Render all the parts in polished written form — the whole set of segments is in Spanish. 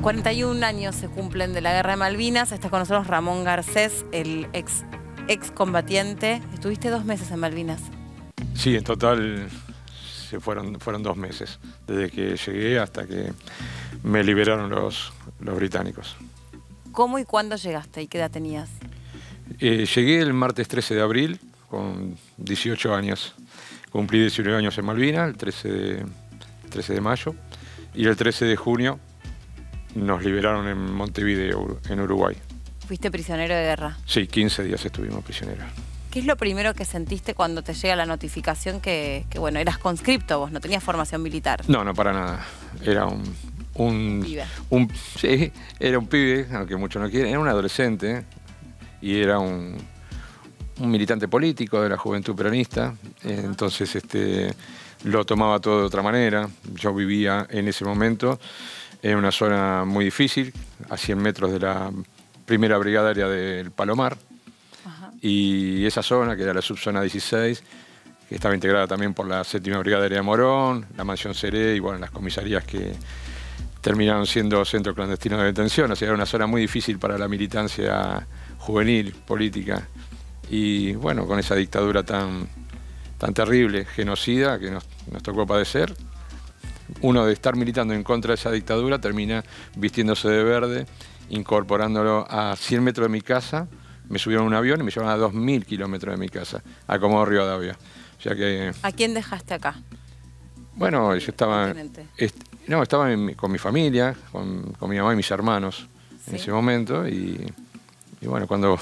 41 años se cumplen de la Guerra de Malvinas. Está con nosotros Ramón Garcés, el excombatiente. Estuviste 2 meses en Malvinas. Sí, en total fueron 2 meses, desde que llegué hasta que me liberaron los británicos. ¿Cómo y cuándo llegaste y qué edad tenías? Llegué el martes 13 de abril con 18 años. Cumplí 19 años en Malvinas, el 13 de mayo, y el 13 de junio nos liberaron en Montevideo, en Uruguay. ¿Fuiste prisionero de guerra? Sí, 15 días estuvimos prisioneros. ¿Qué es lo primero que sentiste cuando te llega la notificación que bueno, eras conscripto vos, no tenías formación militar? No, para nada. Era Pibe. Sí, era un pibe, aunque muchos no quieren, era un adolescente y era un militante político de la juventud peronista. Entonces lo tomaba todo de otra manera. Yo vivía en ese momento en una zona muy difícil, a 100 metros de la primera brigadaria del Palomar. Ajá. Y esa zona, que era la subzona 16, que estaba integrada también por la 7ª Brigadaria de Morón, la Mansión Seré y bueno, las comisarías que terminaron siendo centros clandestinos de detención. O sea, era una zona muy difícil para la militancia juvenil, política. Y bueno, con esa dictadura tan terrible, genocida, que nos tocó padecer, uno de estar militando en contra de esa dictadura termina vistiéndose de verde, incorporándolo a 100 metros de mi casa. Me subieron a un avión y me llevaron a 2000 kilómetros de mi casa, a Comodoro Rivadavia. O sea que... ¿A quién dejaste acá? Bueno, yo estaba... estaba con mi familia, con mi mamá y mis hermanos en ese momento. Y bueno, cuando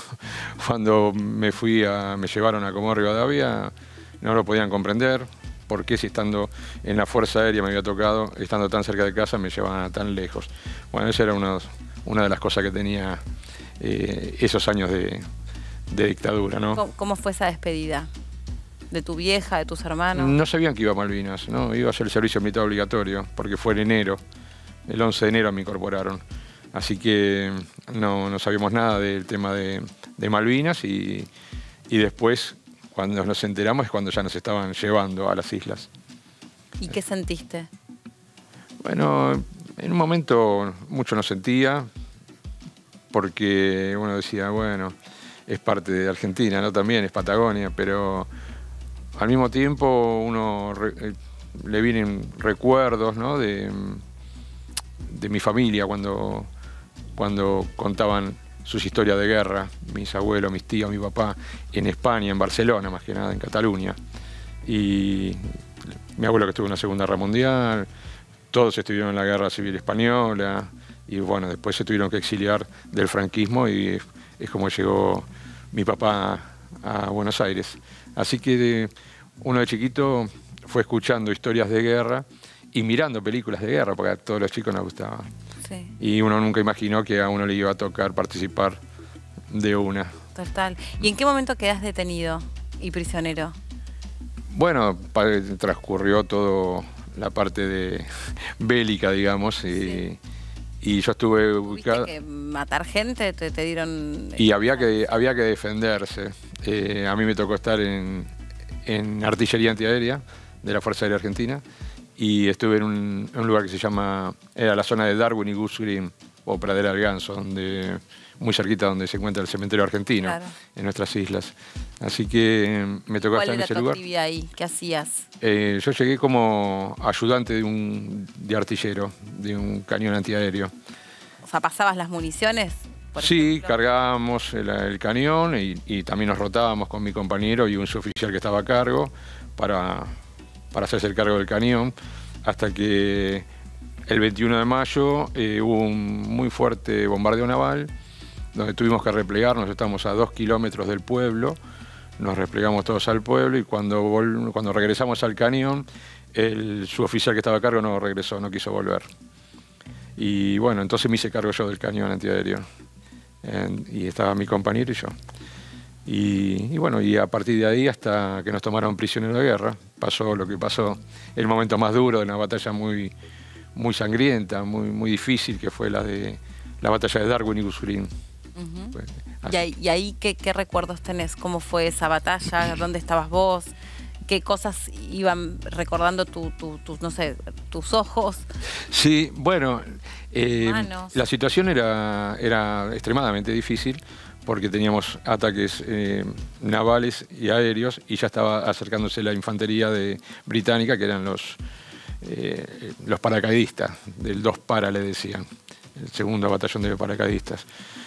me llevaron a Comodoro Rivadavia, no lo podían comprender. ¿Por qué si estando en la Fuerza Aérea me había tocado, estando tan cerca de casa, me llevaban tan lejos? Bueno, esa era una de las cosas que tenía esos años de dictadura, ¿no? ¿Cómo fue esa despedida? ¿De tu vieja, de tus hermanos? No sabían que iba a Malvinas, ¿no? Iba a hacer el servicio militar obligatorio, porque fue en enero. El 11 de enero me incorporaron. Así que no sabíamos nada del tema de Malvinas y después, cuando nos enteramos, es cuando ya nos estaban llevando a las islas. ¿Y qué sentiste? Bueno, en un momento mucho no sentía, porque uno decía, bueno, es parte de Argentina, ¿no? También es Patagonia, pero al mismo tiempo uno le vienen recuerdos, ¿no? de mi familia cuando contaban sus historias de guerra, mis abuelos, mis tíos, mi papá, en España, en Barcelona, más que nada, en Cataluña. Y mi abuelo que estuvo en la Segunda Guerra Mundial, todos estuvieron en la Guerra Civil Española, y bueno, después se tuvieron que exiliar del franquismo y es como llegó mi papá a Buenos Aires. Así que uno de chiquito fue escuchando historias de guerra y mirando películas de guerra, porque a todos los chicos nos gustaba. Sí. Y uno nunca imaginó que a uno le iba a tocar participar de una. Total. ¿Y en qué momento quedás detenido y prisionero? Bueno, transcurrió toda la parte bélica, digamos, y yo estuve ubicado. ¿Tuviste que matar gente? ¿Te dieron...? Y había que defenderse. A mí me tocó estar en artillería antiaérea de la Fuerza Aérea Argentina y estuve en un lugar que se llama, era la zona de Darwin y Goose Green, o Pradera del Ganso, muy cerquita donde se encuentra el cementerio argentino, claro, en nuestras islas. Así que me tocó estar en ese lugar. ¿Cuál era tu actividad ahí? ¿Qué hacías? Yo llegué como ayudante de artillero, de un cañón antiaéreo. O sea, ¿pasabas las municiones? Sí, cargábamos el cañón y también nos rotábamos con mi compañero y un suboficial que estaba a cargo para hacerse el cargo del cañón, hasta que el 21 de mayo hubo un muy fuerte bombardeo naval, donde tuvimos que replegarnos. Estamos a 2 kilómetros del pueblo, nos replegamos todos al pueblo y cuando regresamos al cañón, el suboficial que estaba a cargo no regresó, no quiso volver. Y bueno, entonces me hice cargo yo del cañón antiaéreo. Y estaba mi compañero y yo. Y bueno, y a partir de ahí hasta que nos tomaron prisioneros de guerra, pasó lo que pasó, el momento más duro de una batalla muy sangrienta, muy difícil, que fue la batalla de Darwin y Goose Green. ¿Y ahí qué recuerdos tenés? ¿Cómo fue esa batalla? ¿Dónde estabas vos? ¿Qué cosas iban recordando tus, no sé, tus ojos. Sí, bueno, Manos. la situación era extremadamente difícil porque teníamos ataques navales y aéreos y ya estaba acercándose la infantería británica, que eran los paracaidistas, del 2 para le decían, el segundo batallón de paracaidistas.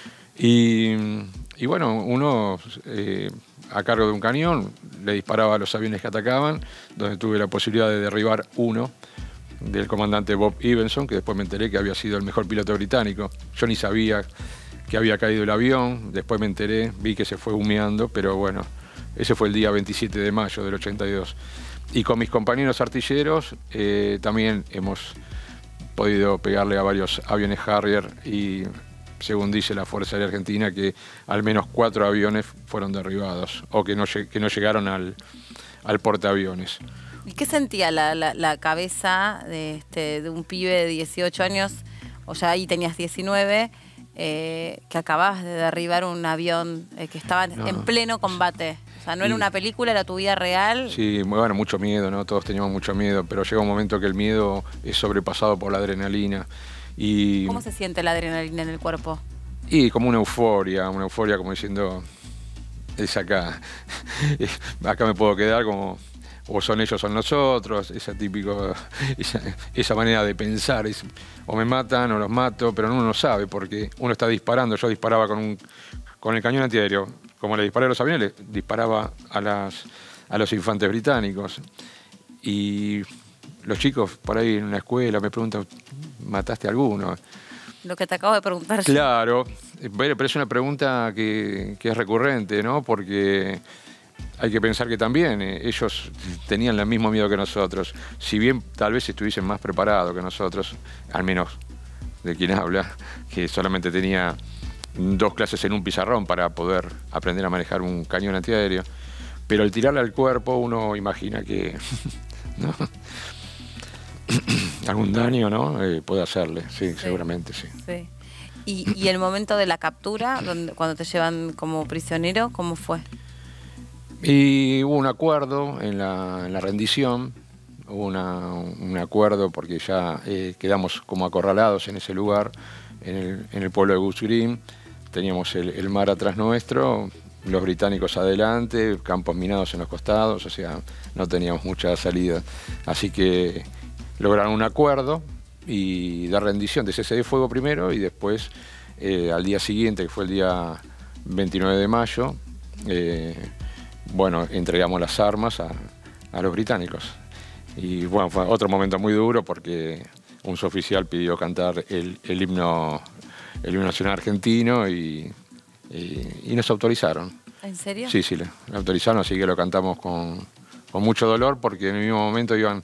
Y bueno, uno a cargo de un cañón le disparaba a los aviones que atacaban, donde tuve la posibilidad de derribar uno del comandante Bob Evenson, que después me enteré que había sido el mejor piloto británico. Yo ni sabía que había caído el avión, después me enteré, vi que se fue humeando, pero bueno, ese fue el día 27 de mayo del 82. Y con mis compañeros artilleros también hemos podido pegarle a varios aviones Harrier y, según dice la Fuerza Aérea Argentina, que al menos 4 aviones fueron derribados o que no llegaron al portaaviones. ¿Y qué sentía la cabeza de un pibe de 18 años, o ya ahí tenías 19, que acababas de derribar un avión que estaba en pleno combate? O sea, no era una película, era tu vida real. Sí, bueno, mucho miedo, ¿no? Todos teníamos mucho miedo, pero llega un momento que el miedo es sobrepasado por la adrenalina. Y, ¿cómo se siente la adrenalina en el cuerpo? Y como una euforia como diciendo, es acá, acá me puedo quedar, como o son ellos o son nosotros, esa manera de pensar, o me matan o los mato, pero uno no sabe porque uno está disparando. Yo disparaba con el cañón antiaéreo, como le disparé a los aviones, le disparaba a los infantes británicos. Y los chicos por ahí en la escuela me preguntan, ¿mataste a alguno? Lo que te acabo de preguntar. Claro, pero es una pregunta que es recurrente, ¿no? Porque hay que pensar que también ellos tenían el mismo miedo que nosotros. Si bien tal vez estuviesen más preparados que nosotros, al menos de quien habla, que solamente tenía 2 clases en un pizarrón para poder aprender a manejar un cañón antiaéreo. Pero al tirarle al cuerpo uno imagina que ¿no? algún daño, ¿no? Puede hacerle, sí, seguramente, sí. Sí. ¿Y el momento de la captura, cuando te llevan como prisionero, cómo fue? Y hubo un acuerdo en la rendición, hubo un acuerdo porque ya quedamos como acorralados en ese lugar, en el pueblo de Goose Green. Teníamos el mar atrás nuestro, los británicos adelante, campos minados en los costados, o sea, no teníamos mucha salida. Así que lograron un acuerdo y de rendición, de cese de fuego primero, y después al día siguiente, que fue el día 29 de mayo, bueno, entregamos las armas a los británicos. Y bueno, fue otro momento muy duro porque un suboficial pidió cantar el himno nacional argentino y nos autorizaron. ¿En serio? Sí, le autorizaron, así que lo cantamos con mucho dolor porque en el mismo momento iban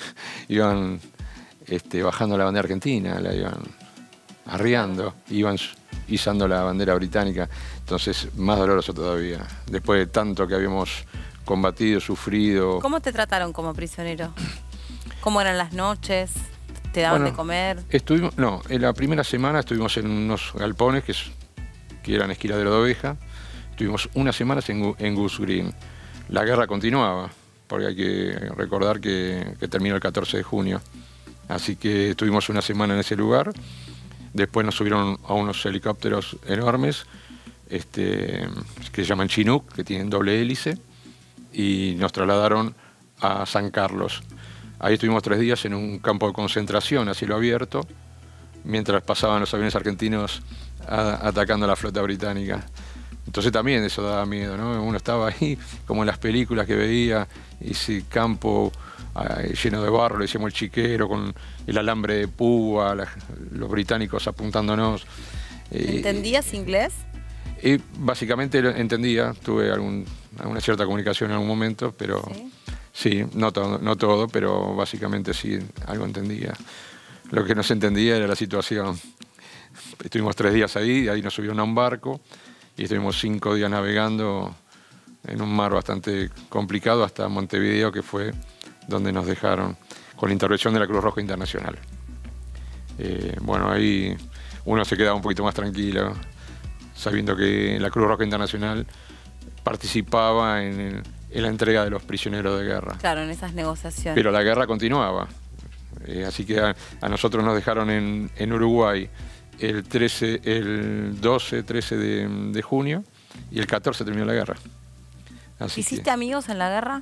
bajando la bandera argentina, la iban arriando, iban izando la bandera británica, entonces más doloroso todavía, después de tanto que habíamos combatido, sufrido. ¿Cómo te trataron como prisionero? ¿Cómo eran las noches? ¿Te daban de comer? En la primera semana estuvimos en unos galpones que eran esquiladero de oveja. Estuvimos unas semanas en Goose Green. La guerra continuaba, porque hay que recordar que terminó el 14 de junio. Así que estuvimos una semana en ese lugar. Después nos subieron a unos helicópteros enormes, que se llaman Chinook, que tienen doble hélice, y nos trasladaron a San Carlos. Ahí estuvimos 3 días en un campo de concentración a cielo abierto, mientras pasaban los aviones argentinos atacando a la flota británica. Entonces también eso daba miedo, ¿no? Uno estaba ahí, como en las películas que veía, ese campo lleno de barro, le decíamos el chiquero, con el alambre de púa, los británicos apuntándonos. ¿Entendías inglés? Básicamente entendía, tuve alguna cierta comunicación en algún momento, pero sí, no todo, pero básicamente sí, algo entendía. Lo que no se entendía era la situación. Estuvimos 3 días ahí nos subieron a un barco y estuvimos 5 días navegando en un mar bastante complicado hasta Montevideo, que fue donde nos dejaron con la intervención de la Cruz Roja Internacional. Bueno, ahí uno se quedaba un poquito más tranquilo, sabiendo que la Cruz Roja Internacional participaba en la entrega de los prisioneros de guerra. Claro, en esas negociaciones. Pero la guerra continuaba. Así que a nosotros nos dejaron en Uruguay el 12, 13 de junio, y el 14 terminó la guerra. ¿Hiciste amigos en la guerra?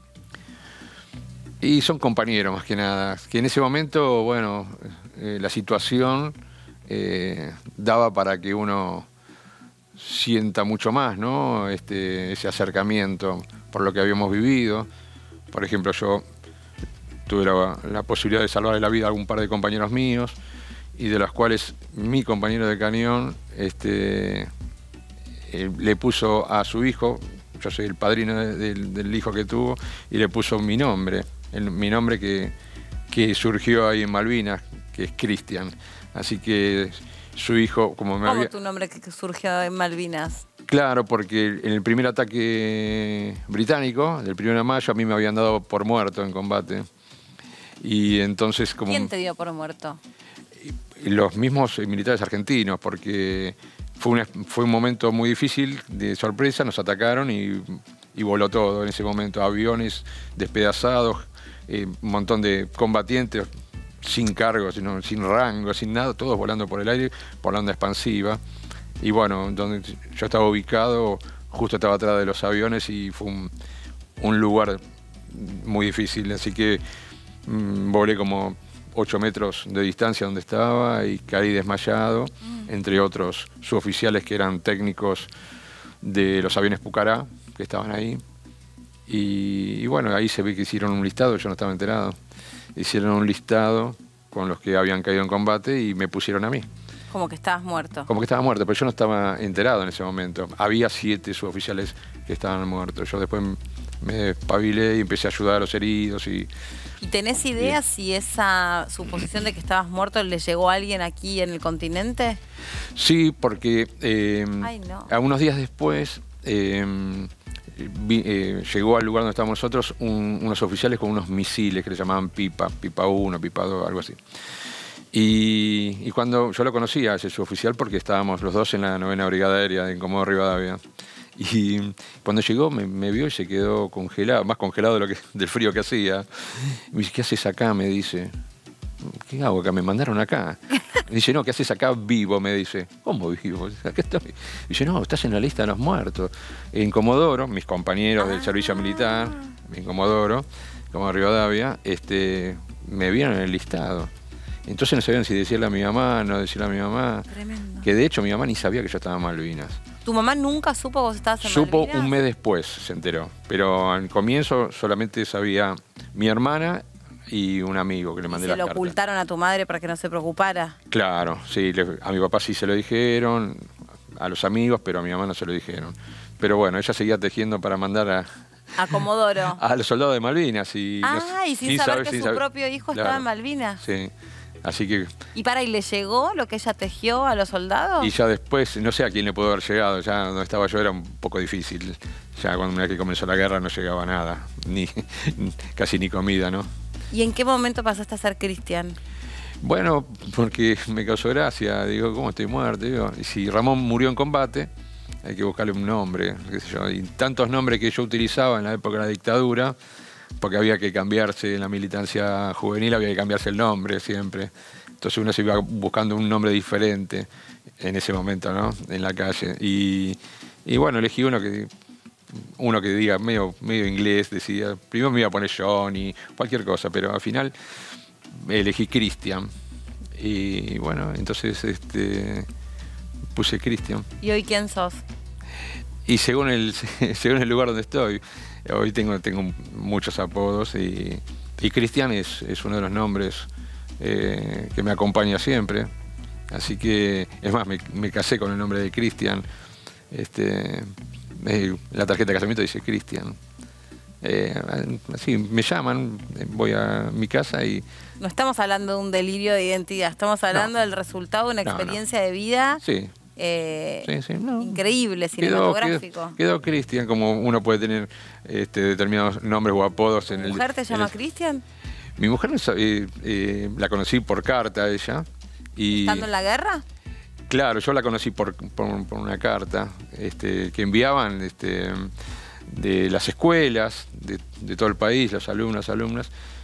Y son compañeros más que nada, que en ese momento, bueno, la situación daba para que uno sienta mucho más, ¿no? Ese acercamiento por lo que habíamos vivido. Por ejemplo, yo tuve la posibilidad de salvarle la vida a algún par de compañeros míos, y de los cuales mi compañero de cañón le puso a su hijo, yo soy el padrino del hijo que tuvo, y le puso mi nombre, mi nombre que surgió ahí en Malvinas, que es Cristian. Así que su hijo, como me ¿Cómo tu nombre que surgió en Malvinas? Claro, porque en el primer ataque británico, del 1 de mayo, a mí me habían dado por muerto en combate. Y entonces como... ¿Quién te dio por muerto? Los mismos militares argentinos, porque fue un momento muy difícil de sorpresa, nos atacaron y voló todo en ese momento. Aviones despedazados, un montón de combatientes sin cargo, sin rango, sin nada, todos volando por el aire, por la onda expansiva. Y bueno, donde yo estaba ubicado, justo estaba atrás de los aviones, y fue un lugar muy difícil, así que volé como 8 metros de distancia donde estaba y caí desmayado, entre otros suboficiales que eran técnicos de los aviones Pucará, que estaban ahí. Y bueno, ahí se ve que hicieron un listado, yo no estaba enterado. Hicieron un listado con los que habían caído en combate y me pusieron a mí. Como que estabas muerto. Como que estaba muerto, pero yo no estaba enterado en ese momento. Había 7 suboficiales que estaban muertos. Yo después me despabilé y empecé a ayudar a los heridos. ¿Y tenés idea si esa suposición de que estabas muerto le llegó a alguien aquí en el continente? Sí, porque a unos días después llegó al lugar donde estábamos nosotros unos oficiales con unos misiles que le llamaban Pipa 1, Pipa 2, algo así. Y cuando yo lo conocía a ese suboficial, porque estábamos los dos en la 9ª Brigada Aérea de Comodoro Rivadavia. Y cuando llegó me vio y se quedó congelado, más congelado del frío que hacía. Me dice, ¿qué haces acá? Me dice. ¿Qué hago acá? Me mandaron acá. Me dice, no, ¿qué haces acá vivo? Me dice. ¿Cómo vivo? Acá estoy. Dice, no, estás en la lista de los muertos. En Comodoro, mis compañeros del servicio militar, en Comodoro Rivadavia, me vieron en el listado. Entonces no sabían si decirle a mi mamá, no decirle a mi mamá. Tremendo. Que de hecho mi mamá ni sabía que yo estaba en Malvinas. ¿Tu mamá nunca supo que vos estabas en Supo Malvinas? un mes después, se enteró. Pero al comienzo solamente sabía mi hermana y un amigo que le mandé las cartas. ¿Se lo ocultaron a tu madre para que no se preocupara? Claro, sí. A mi papá sí se lo dijeron, a los amigos, pero a mi mamá no se lo dijeron. Pero bueno, ella seguía tejiendo para mandar a Comodoro. A los soldados de Malvinas. Y y sin saber que su propio hijo estaba en Malvinas. Sí. Así que... ¿Y le llegó lo que ella tejió a los soldados? Y ya después, no sé a quién le pudo haber llegado, ya donde estaba yo era un poco difícil. Ya cuando una vez que comenzó la guerra no llegaba nada, casi ni comida, ¿no? ¿Y en qué momento pasaste a ser Cristian? Bueno, porque me causó gracia, digo, ¿cómo estoy muerto? Digo, y si Ramón murió en combate, hay que buscarle un nombre, qué sé yo. Y tantos nombres que yo utilizaba en la época de la dictadura, porque había que cambiarse en la militancia juvenil, había que cambiarse el nombre siempre. Entonces uno se iba buscando un nombre diferente en ese momento, ¿no? En la calle. Y bueno, elegí uno que diga medio inglés, decía. Primero me iba a poner Johnny, cualquier cosa, pero al final elegí Cristian. Y bueno, entonces puse Cristian. ¿Y hoy quién sos? Y según el lugar donde estoy. Hoy tengo muchos apodos y Cristian es uno de los nombres que me acompaña siempre. Así que, es más, me casé con el nombre de Cristian. La tarjeta de casamiento dice Cristian. Así me llaman, voy a mi casa y... No estamos hablando de un delirio de identidad, estamos hablando del resultado de una experiencia de vida. Sí. Increíble, cinematográfico. Quedó Cristian, como uno puede tener determinados nombres o apodos. ¿Tu mujer te llama Cristian? Mi mujer la conocí por carta a ella. ¿Estando en la guerra? Claro, yo la conocí por una carta que enviaban de las escuelas de todo el país, los alumnos, alumnas.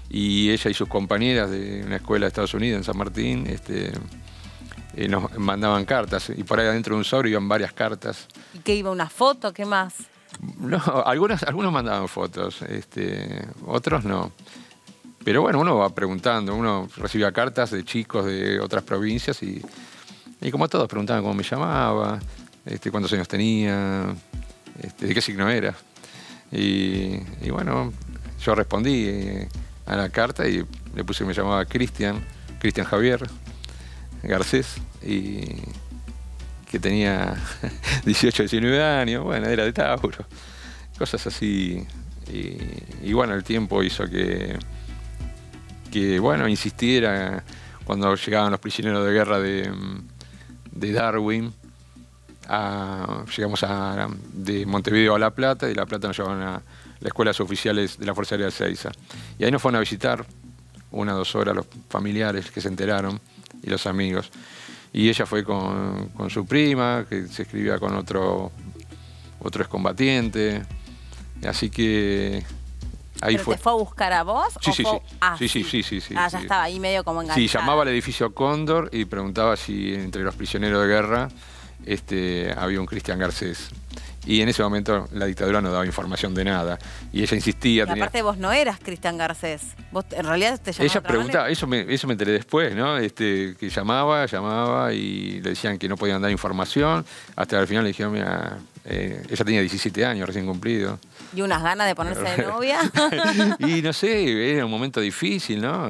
y ella y sus compañeras de una escuela de Estados Unidos, en San Martín, nos mandaban cartas, y por ahí adentro de un sobre iban varias cartas. ¿Y qué iba? ¿Una foto? ¿Qué más? No, algunos mandaban fotos, otros no. Pero bueno, uno va preguntando, uno recibía cartas de chicos de otras provincias y como todos preguntaban cómo me llamaba, cuántos años tenía, de qué signo era. Y bueno, yo respondí a la carta y le puse que me llamaba Cristian Javier Garcés, y que tenía 18, 19 años, bueno, era de Tauro, cosas así. Y bueno, el tiempo hizo que bueno, insistiera. Cuando llegaban los prisioneros de guerra de Darwin, llegamos de Montevideo a La Plata, y de La Plata nos llevaban a las escuelas oficiales de la Fuerza Aérea de Ezeiza. Y ahí nos fueron a visitar 1 o 2 horas los familiares que se enteraron y los amigos. Y ella fue con su prima, que se escribía con otro excombatiente. Así que ahí ¿Pero fue. te fue a buscar a vos? Sí, ¿o sí, fue... sí. Ah, sí. Ya Sí. estaba ahí medio como enganchada. Sí, llamaba al edificio Cóndor y preguntaba si entre los prisioneros de guerra había un Cristian Garcés. Y en ese momento la dictadura no daba información de nada. Y ella insistía. Y aparte vos no eras Cristian Garcés. Vos en realidad te llamabas. Ella preguntaba, eso me enteré después, ¿no? Que llamaba y le decían que no podían dar información. Hasta que al final le dijeron, mira, ella tenía 17 años recién cumplido. ¿Y unas ganas de ponerse de novia? Y no sé, era un momento difícil, ¿no?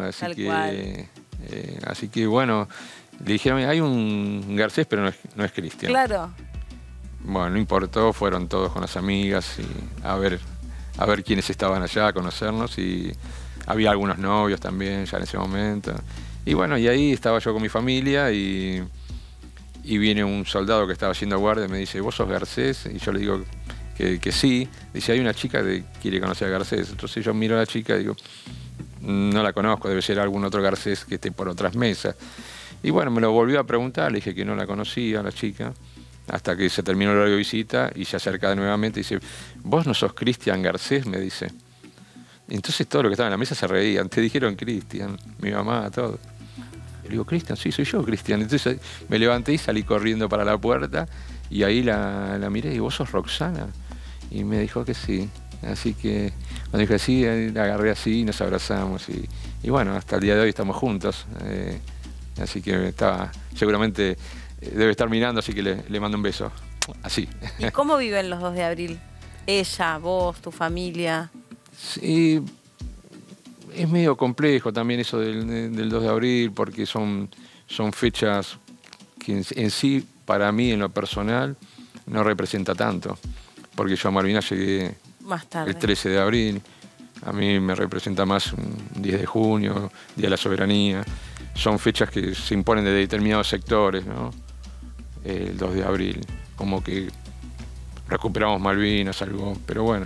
Así que bueno, le dijeron, hay un Garcés, pero no es Cristian. Claro. Bueno, no importó, fueron todos con las amigas y a ver quiénes estaban allá, a conocernos, y había algunos novios también ya en ese momento. Y bueno, y ahí estaba yo con mi familia y viene un soldado que estaba haciendo guardia y me dice, ¿vos sos Garcés? Y yo le digo que sí. Dice, hay una chica que quiere conocer a Garcés. Entonces yo miro a la chica y digo, no la conozco, debe ser algún otro Garcés que esté por otras mesas. Y bueno, me lo volvió a preguntar, le dije que no la conocía a la chica, hasta que se terminó el horario de visita y se acerca nuevamente y dice, ¿vos no sos Cristian Garcés? Me dice. Entonces todo lo que estaba en la mesa se reían. Te dijeron Cristian, mi mamá, todo. Le digo, Cristian, sí, soy yo, Cristian. Entonces me levanté y salí corriendo para la puerta y ahí la miré y ¿vos sos Roxana? Y me dijo que sí. Así que cuando dije sí, la agarré así y nos abrazamos. Y bueno, hasta el día de hoy estamos juntos. Así que seguramente debe estar mirando, así que le mando un beso. Así. ¿Y cómo viven los 2 de abril? Ella, vos, tu familia. Sí, es medio complejo también eso del 2 de abril, porque son fechas que en sí, para mí, en lo personal, no representa tanto. Porque yo a Malvinas llegué Más tarde. el 13 de abril. A mí me representa más un 10 de junio, Día de la Soberanía. Son fechas que se imponen de determinados sectores, ¿no? El 2 de abril, como que recuperamos Malvinas, algo, pero bueno,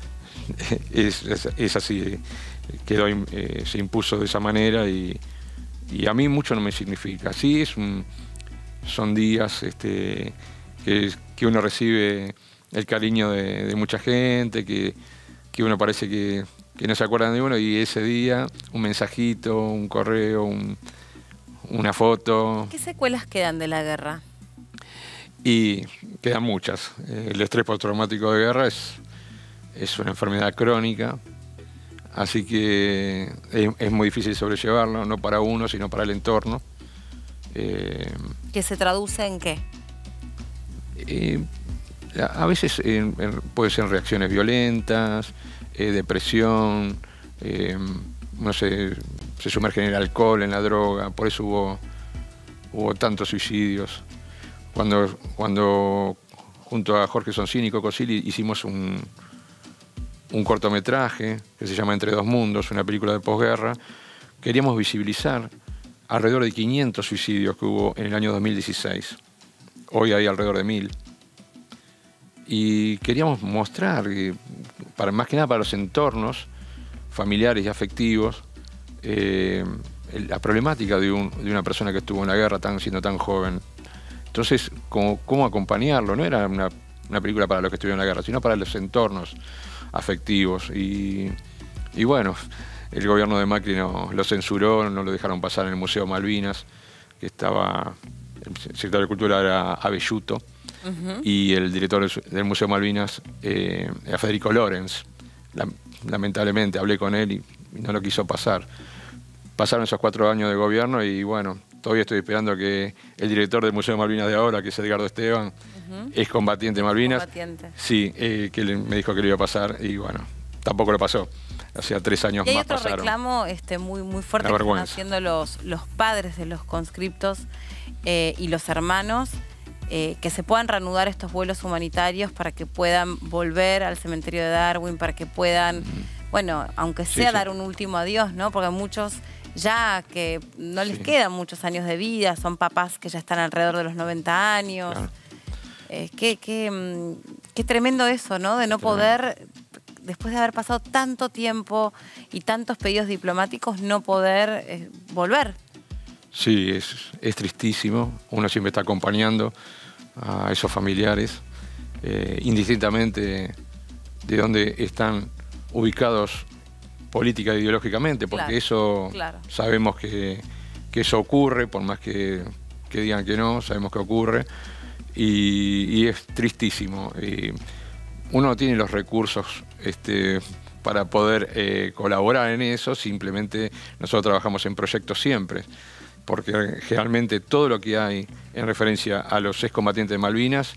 es así, se impuso de esa manera y a mí mucho no me significa. Sí, son días que uno recibe el cariño de mucha gente, que uno parece que no se acuerdan de uno, y ese día un mensajito, un correo, una foto. ¿Qué secuelas quedan de la guerra? Y quedan muchas. El estrés postraumático de guerra es una enfermedad crónica, así que es muy difícil sobrellevarlo, no para uno, sino para el entorno. ¿Que se traduce en qué? A veces puede ser reacciones violentas, depresión, no sé, se sumerge en el alcohol, en la droga, por eso hubo tantos suicidios. Cuando junto a Jorge Sonsini y Coco Silly hicimos un cortometraje que se llama Entre dos mundos, una película de posguerra, queríamos visibilizar alrededor de 500 suicidios que hubo en el año 2016. Hoy hay alrededor de 1000. Y queríamos mostrar, más que nada para los entornos familiares y afectivos, la problemática de una persona que estuvo en la guerra siendo tan joven. Entonces, ¿cómo acompañarlo? No era una película para los que estuvieron en la guerra, sino para los entornos afectivos. Y bueno, el gobierno de Macri lo censuró, no lo dejaron pasar en el Museo Malvinas, que estaba, el secretario de Cultura era Abelluto, y el director del Museo Malvinas era Federico Lorenz. Lamentablemente hablé con él y no lo quiso pasar. Pasaron esos 4 años de gobierno y bueno, todavía estoy esperando que el director del Museo Malvinas de ahora, que es Edgardo Esteban, es combatiente de Malvinas. Sí, que me dijo que lo iba a pasar y bueno, tampoco lo pasó. Hacía 3 años más pasaron. Hay otro reclamo muy fuerte que están haciendo los padres de los conscriptos y los hermanos, que se puedan reanudar estos vuelos humanitarios para que puedan volver al cementerio de Darwin, para que puedan, bueno, aunque sea dar un último adiós, ¿no? Porque muchos ya que no les quedan muchos años de vida, son papás que ya están alrededor de los 90 años. Claro. Qué tremendo eso, ¿no? De no poder, después de haber pasado tanto tiempo y tantos pedidos diplomáticos, no poder volver. Sí, es tristísimo. Uno siempre está acompañando a esos familiares, indistintamente de dónde están ubicados política e ideológicamente, porque eso sabemos que eso ocurre, por más que digan que no, sabemos que ocurre, y es tristísimo. Uno no tiene los recursos para poder colaborar en eso, simplemente nosotros trabajamos en proyectos siempre, porque generalmente todo lo que hay en referencia a los excombatientes de Malvinas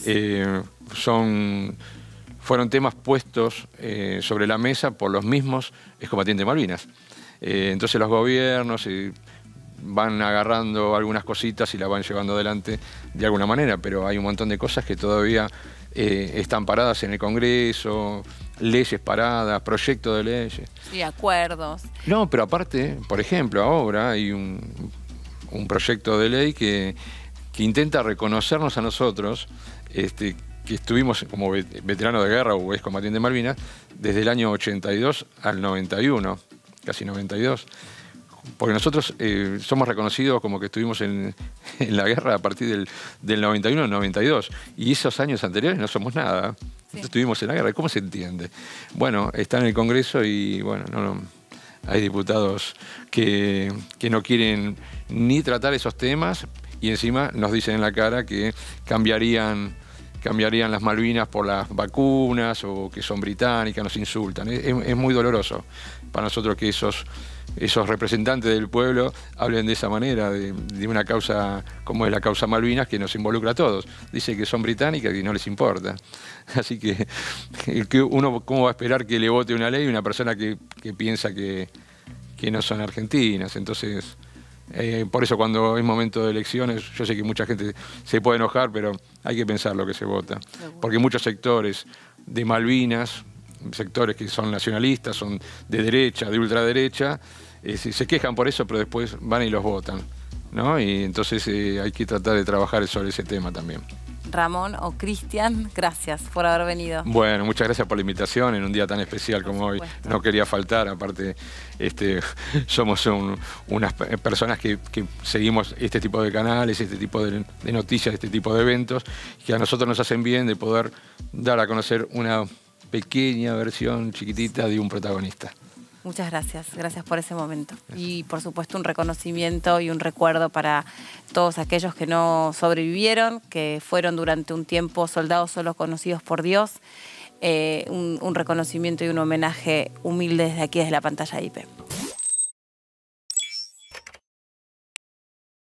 fueron temas puestos sobre la mesa por los mismos excombatientes de Malvinas. Entonces los gobiernos van agarrando algunas cositas y las van llevando adelante de alguna manera, pero hay un montón de cosas que todavía están paradas en el Congreso, leyes paradas, proyectos de leyes. Sí, acuerdos. No, pero aparte, por ejemplo, ahora hay un proyecto de ley que intenta reconocernos a nosotros, que estuvimos como veteranos de guerra o excombatientes de Malvinas desde el año 82 al 91, casi 92. Porque nosotros somos reconocidos como que estuvimos en la guerra a partir del 91 al 92. Y esos años anteriores no somos nada. Sí. Estuvimos en la guerra. ¿Cómo se entiende? Bueno, está en el Congreso y bueno, hay diputados que no quieren ni tratar esos temas y encima nos dicen en la cara que cambiarían las Malvinas por las vacunas o que son británicas, nos insultan. Es muy doloroso para nosotros que esos representantes del pueblo hablen de esa manera, de una causa como es la causa Malvinas, que nos involucra a todos. Dice que son británicas y no les importa. Así que uno, ¿cómo va a esperar que le vote una ley a una persona que piensa que no son argentinas? Entonces, por eso cuando es momento de elecciones, yo sé que mucha gente se puede enojar, pero hay que pensar lo que se vota. Porque muchos sectores de Malvinas, sectores que son nacionalistas, son de derecha, de ultraderecha, se quejan por eso, pero después van y los votan, ¿no? Y entonces hay que tratar de trabajar sobre ese tema también. Ramón o Cristian, gracias por haber venido. Bueno, muchas gracias por la invitación en un día tan especial como hoy. No quería faltar, aparte somos unas personas que seguimos este tipo de canales, este tipo de noticias, este tipo de eventos, que a nosotros nos hacen bien de poder dar a conocer una pequeña versión chiquitita de un protagonista. Muchas gracias, gracias por ese momento. Y por supuesto un reconocimiento y un recuerdo para todos aquellos que no sobrevivieron, que fueron durante un tiempo soldados solo conocidos por Dios. Un reconocimiento y un homenaje humilde desde aquí, desde la pantalla IP.